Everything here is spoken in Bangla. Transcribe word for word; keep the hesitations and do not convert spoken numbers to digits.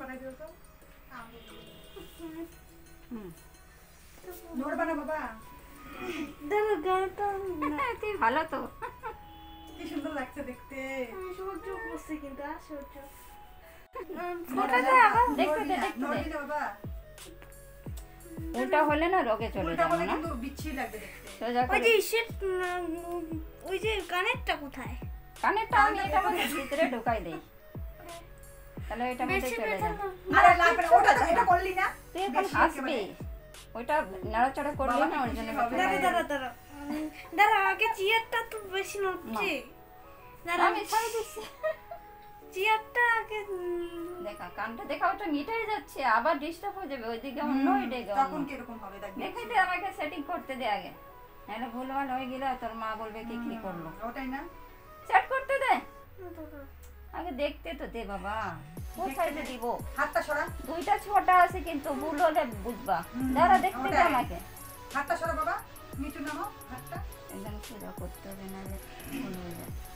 লাগাই দিও তো হুম নড়বা না বাবা দেখো গানটা তুই ভালো তো কি সুন্দর লাগছে দেখতে সহ্য করছে কিন্তু আর সহ্য ফটোটা দেখতে দে দেখতে নড়বি দে না বাবা উল্টা হলে না রোগে চলে উল্টা যাবে বলে না কিন্তু বিচ্ছিরি লাগবে দেখতে সোজা ওই করে যে সেট ওই যে কানেরটা কোথায় কানেরটা আমি এটা মধ্যে ভিতরে ঢুকাই দেই তাহলে এটা মধ্যে বেশি চলে যাবে আরে লাগবে না ওটা তো এটা করলি না তুই এখন হাসবি ওইটা নাড়াচাড়া করলি না ওর জন্য দাঁড়া দাঁড়া দাঁড়া দাঁড়া আগে চেয়ারটা তো বেশি নড়ছে দাঁড়া আমি ছাড়ি দিচ্ছি চেয়ারটা আগে দেখা কানটা দেখা ওটা মিটাই যাচ্ছে আবার ডিস্টার্ব হয়ে যাবে ওইদিকে অন্য ওইদিকে তখন কি এরকম হবে দেখ দেখাই দে আমাকে সেটিং করতে দে আগে নাহলে ভুলভাল হয়ে গেলে তোর মা বলবে কি কি করলো ওটাই না সেট করতে দে আগে দেখতে তো দে বাবা কোথায় যে দিব হাতটা সরা দুইটা ছোটা আছে কিন্তু ভুল হলে বুঝবা দাঁড়া দেখতে দে আমাকে হাতটা সরা বাবা নিচু নামো হাতটা একদম সোজা করতে হবে নাহলে ভুল হয়ে যায়